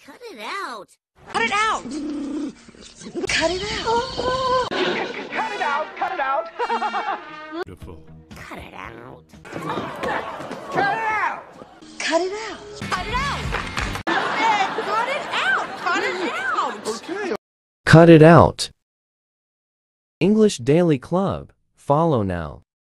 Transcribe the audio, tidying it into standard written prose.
Cut it out. Cut it out. Cut it out. Cut it out! Cut it out! Beautiful. Cut it out. Cut it out! Cut it out. Cut it out. Cut it out. Cut it out. Okay. Cut it out. English Daily Club. Follow now.